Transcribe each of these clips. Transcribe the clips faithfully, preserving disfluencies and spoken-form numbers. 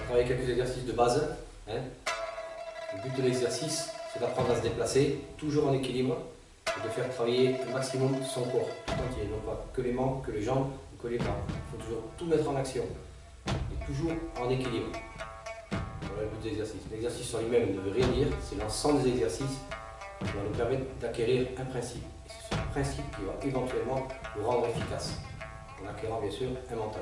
travailler quelques exercices de base. Hein. Le but de l'exercice, c'est d'apprendre à se déplacer, toujours en équilibre, et de faire travailler au maximum son corps, tout entier, non pas que les membres, que les jambes ou que les bras. Il faut toujours tout mettre en action, et toujours en équilibre. Voilà le but de l'exercice. L'exercice en lui-même ne veut rien dire, c'est l'ensemble des exercices qui va nous permettre d'acquérir un principe. Et c'est ce principe qui va éventuellement nous rendre efficace, en acquérant bien sûr un mental.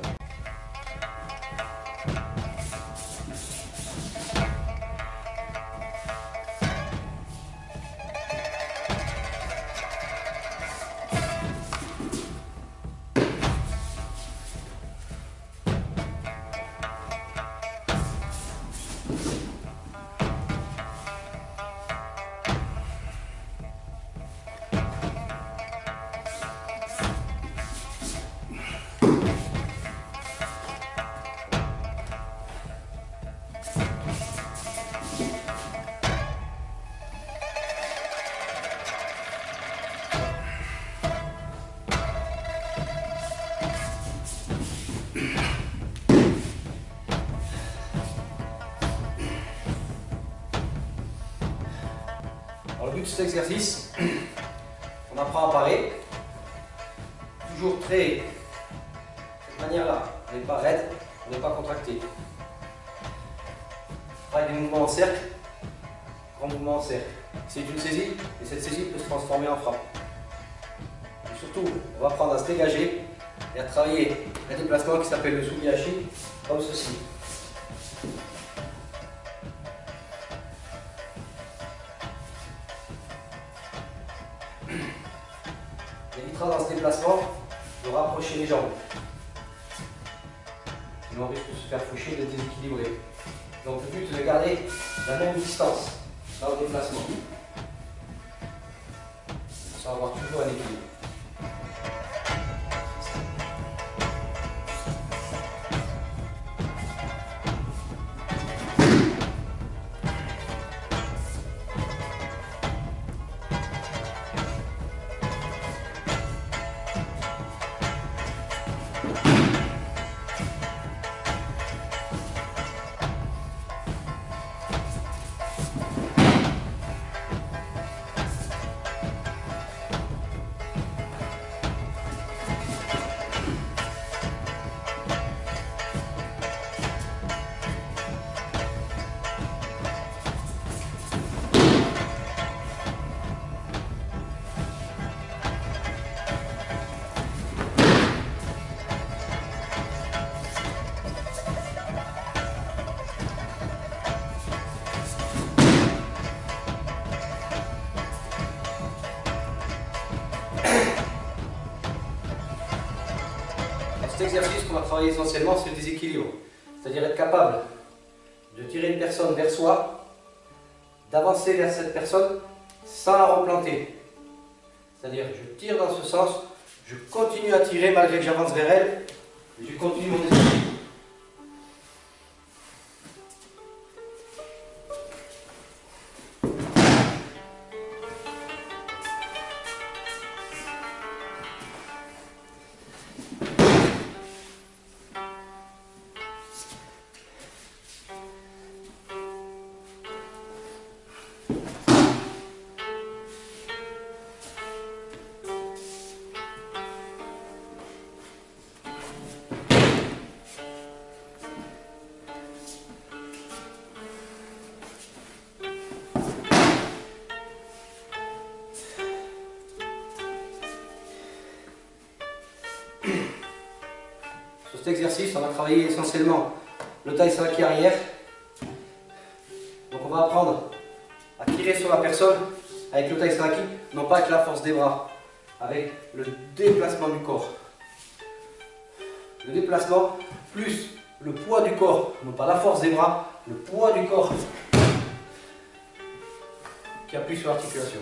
Alors, le but de cet exercice, on apprend à parer, toujours très, de cette manière-là, on n'est pas raide, on n'est pas contracté. On travaille des mouvements en cercle, grand mouvement en cercle. C'est une saisie, et cette saisie peut se transformer en frappe. Et surtout, on va apprendre à se dégager et à travailler un déplacement qui s'appelle le Sumihachi, comme ceci. On évitera dans ce déplacement de rapprocher les jambes. Sinon on risque de se faire faucher, de déséquilibrer. Donc le but est de garder la même distance dans le déplacement. Sans avoir toujours un équilibre. Cet exercice qu'on va travailler essentiellement, c'est le déséquilibre. C'est-à-dire être capable de tirer une personne vers soi, d'avancer vers cette personne sans la replanter. C'est-à-dire je tire dans ce sens, je continue à tirer malgré que j'avance vers elle, et je continue mon déséquilibre. Sur cet exercice, on va travailler essentiellement le Tai Saki arrière. Donc on va apprendre à tirer sur la personne avec le Tai Saki, non pas avec la force des bras, avec le déplacement du corps. Le déplacement plus le poids du corps, non pas la force des bras, le poids du corps qui appuie sur l'articulation.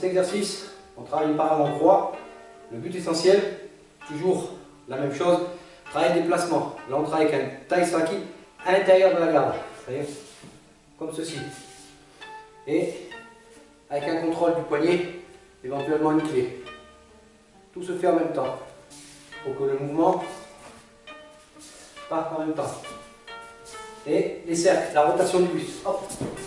cet exercice, on travaille une parade en croix. Le but essentiel, toujours la même chose, travail des placements. Là on travaille avec un taisaki à l'intérieur de la garde, vous voyez, comme ceci. Et avec un contrôle du poignet, éventuellement une clé. Tout se fait en même temps, pour que le mouvement parte en même temps. Et les cercles, la rotation du buste. Hop.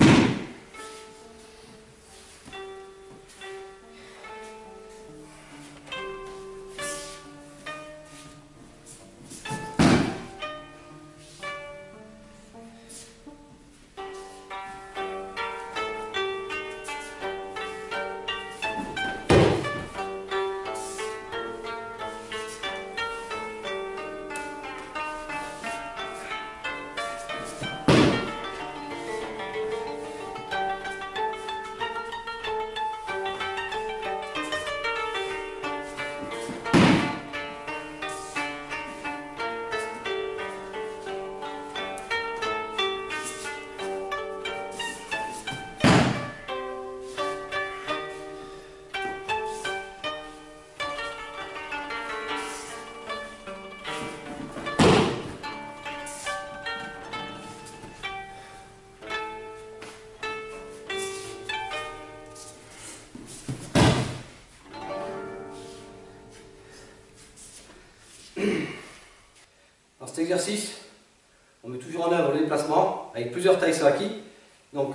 Dans cet exercice, on met toujours en œuvre le déplacement avec plusieurs taisaki. Donc,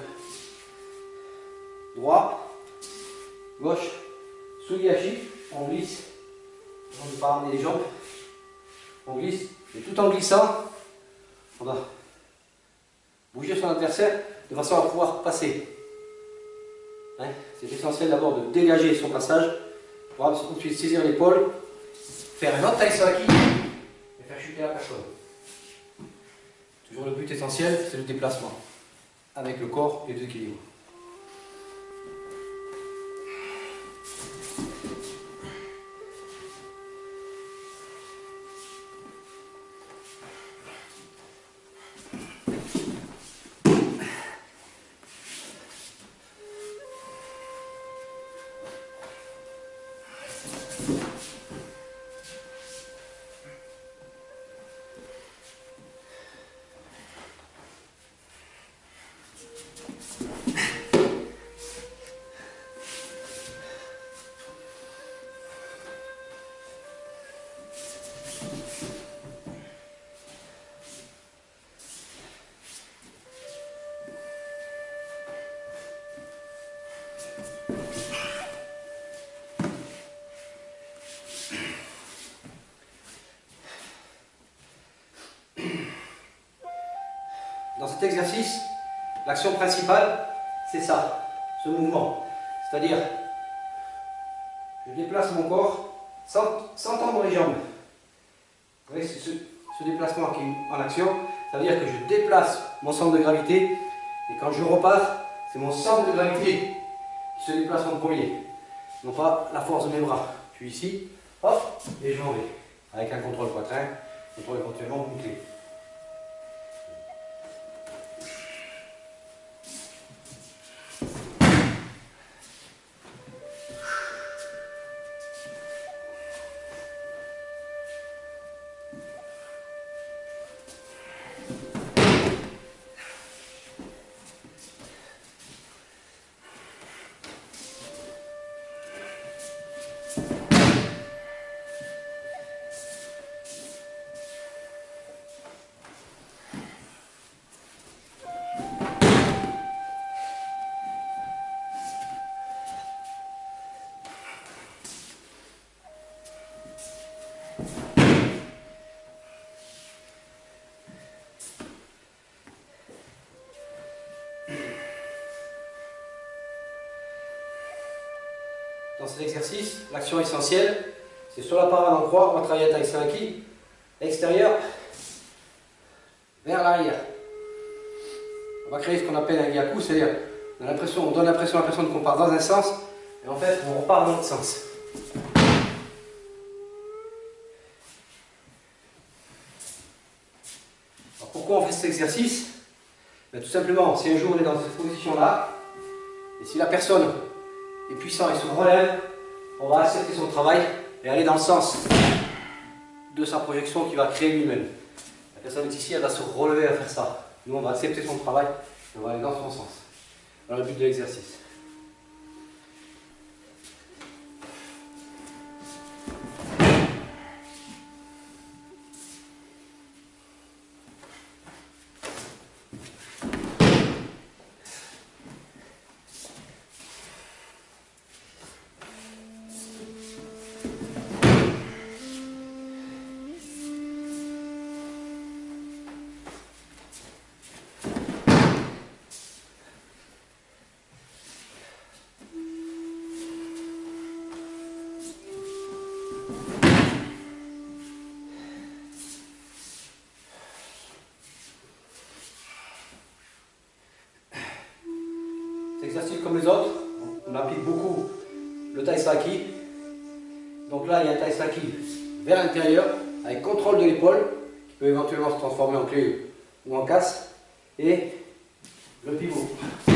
droit, gauche, sugihachi, on glisse, on ne veut pas ramener les jambes, on glisse, et tout en glissant, on va bouger son adversaire de façon à pouvoir passer. Hein, c'est essentiel d'abord de dégager son passage pour ensuite saisir l'épaule, faire un autre taisaki et faire chuter la personne. Toujours le but essentiel, c'est le déplacement avec le corps et l'équilibre. Dans cet exercice, l'action principale, c'est ça, ce mouvement. C'est-à-dire, je déplace mon corps sans, sans tendre les jambes. Vous voyez, ce, ce déplacement qui est en action, ça veut dire que je déplace mon centre de gravité, et quand je repars, c'est mon centre de gravité qui se déplace en premier, non pas la force de mes bras. Je suis ici, hop, et je m'en vais, avec un contrôle poitrain, contrôle éventuellement bouclé. Dans cet exercice, l'action essentielle, c'est sur la parade en croix, on va travailler à taisaki, extérieur, vers l'arrière. On va créer ce qu'on appelle un gyaku, c'est-à-dire on, on donne l'impression à la personne qu'on part dans un sens, et en fait on repart dans l'autre sens. Alors pourquoi on fait cet exercice? Ben, tout simplement, si un jour on est dans cette position-là, et si la personne est puissant et se relève, on va accepter son travail et aller dans le sens de sa projection qu'il va créer lui-même. La personne est ici, elle va se relever à faire ça. Nous, on va accepter son travail et on va aller dans son sens, dans le but de l'exercice. Cet exercice comme les autres, on applique beaucoup le taisaki. Donc là, il y a un taisaki vers l'intérieur, avec contrôle de l'épaule, qui peut éventuellement se transformer en clé ou en casse, et le pivot.